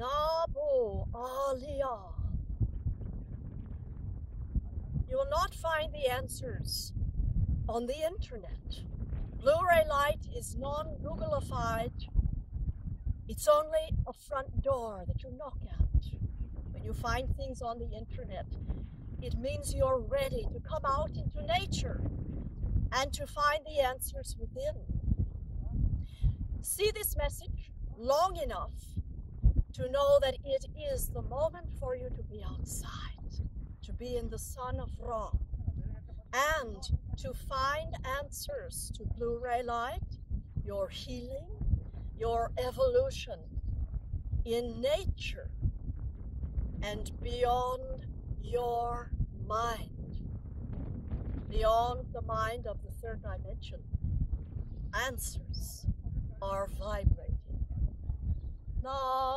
Nabu Aliyah. You will not find the answers on the internet. Blu-ray light is non-Googleified. It's only a front door that you knock at. When you find things on the internet, it means you're ready to come out into nature and to find the answers within. See this message long enough to know that it is the moment for you to be outside, to be in the sun of Ra, and to find answers to Blu-ray light, your healing, your evolution in nature and beyond your mind, beyond the mind of the third dimension. Answers are vibrating.